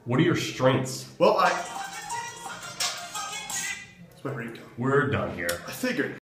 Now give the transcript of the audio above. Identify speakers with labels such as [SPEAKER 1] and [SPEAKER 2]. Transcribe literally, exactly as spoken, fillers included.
[SPEAKER 1] What are your strengths?
[SPEAKER 2] Well, I... It's my ringtone.
[SPEAKER 1] We're done here.
[SPEAKER 2] I figured.